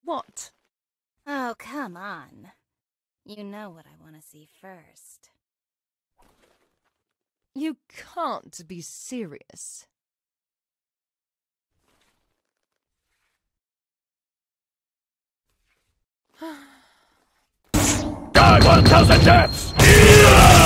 What? Oh, come on. You know what I want to see first. You can't be serious. Die 1,000 deaths!